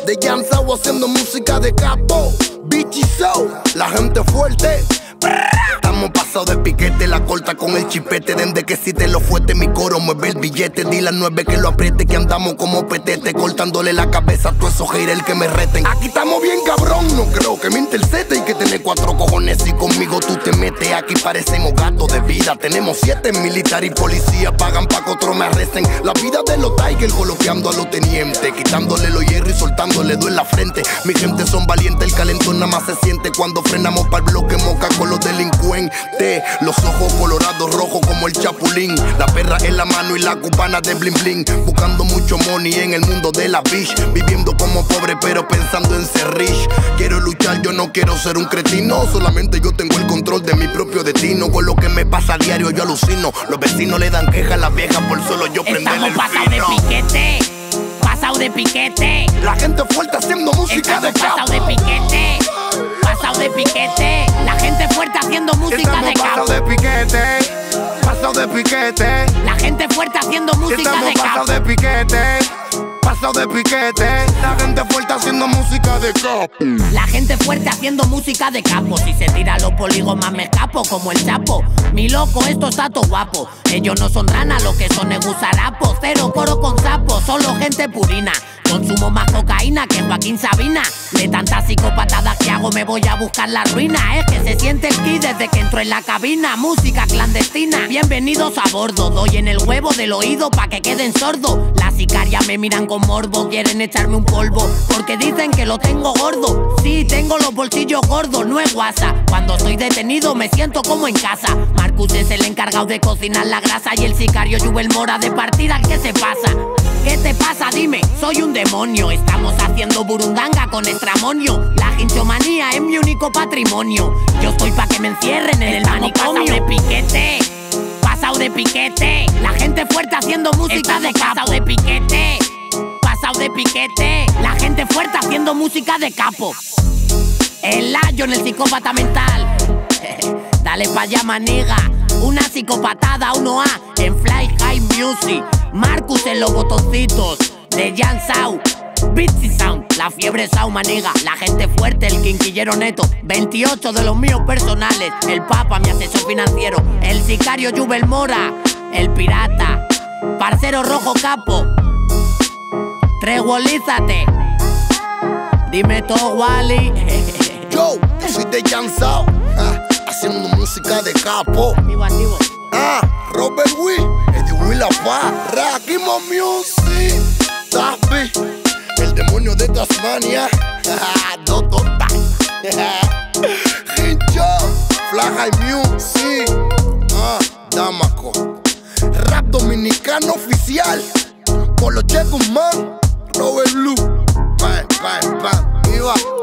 de Jansau haciendo música de capo. Bichi Show, la gente fuerte. Estamos pasados de piquete, la corta con el chipete. Desde que si te lo fuerte, mi coro mueve el billete. Dile a 9 que lo apriete, que andamos como petete, cortándole la cabeza a todos esos haters que me reten. Aquí estamos bien cabrón, no creo que me intercete. Y que tenés 4 cojones y conmigo tú te metes. Aquí parecemos gatos de vida, tenemos 7 militares y policía. Pagan pa' que otros me arresten. La vida de los Tigers coloqueando a los tenientes, quitándole los hierros y soltándole en la frente. Mi gente son valientes, el calentón nada más se siente cuando frenamos para el bloque moca con los delincuentes. Los ojos colorados rojos como el chapulín, la perra en la mano y la cubana de bling bling. Buscando mucho money en el mundo de la bitch, viviendo como pobre pero pensando en ser rich. Quiero luchar, yo no quiero ser un cretino. Solamente yo tengo el control de mi propio destino. Con lo que me pasa a diario yo alucino. Los vecinos le dan queja a las viejas por solo yo prender el fino. Pasado de piquete. La gente fuerte haciendo música de capo. Pasado de piquete. Pasado de piquete. La gente fuerte haciendo música de capo. Pasado de piquete. Pasado de piquete. La gente fuerte haciendo música de capo. Pasado de piquete. Pasado de piquete. La gente fuerte haciendo música de capo. La gente fuerte haciendo música de capo. Si se tira los polígonos me escapo como el Chapo. Mi loco, esto está todo guapo. Ellos no son ranas, lo que son es gusarapos. Cero coro con sapos, solo gente purina. Consumo más cocaína que Joaquín Sabina. De tantas psicopatadas que hago me voy a buscar la ruina. Es que se siente el ki desde que entro en la cabina. Música clandestina, bienvenidos a bordo. Doy en el huevo del oído pa' que queden sordos. Las sicarias me miran con morbo, quieren echarme un polvo porque dicen que lo tengo gordo. Sí, tengo los bolsillos gordos, no es guasa. Cuando estoy detenido me siento como en casa. Marcus es el encargado de cocinar la grasa y el sicario Jubel Mora de partida. ¿Qué se pasa? ¿Qué te pasa? Dime, soy un demonio. Estamos haciendo burundanga con estramonio. La hinchomanía es mi único patrimonio. Yo estoy pa' que me encierren en el manicomio. Pasado de piquete. Pasado de piquete. La gente fuerte haciendo música de capo. Pasado de piquete. Pasado de piquete. La gente fuerte haciendo música de capo. El Lion, el psicópata mental. Dale pa' allá, maniga. Una psicopatada, 1A en Fly High Music. Marcus en los botoncitos de Jansau. Beatsy Sound, la fiebre Sound, maniga. La gente fuerte, el quinquillero neto. 28 de los míos personales. El Papa, mi asesor financiero. El sicario Jubel Mora. El pirata. Parcero rojo capo. Treguolízate. Dime todo, Wally. Yo soy de Jansau, haciendo música de capo. Activo. Robert Will, Eddie Will La Parra, Kimo Music, Tasby, el demonio de Tasmania, Dotota, Hincho, Fly High Music, Damaco, rap dominicano oficial, Polo Che Guzmán, Robert Blue, bam, bam, bam, iba.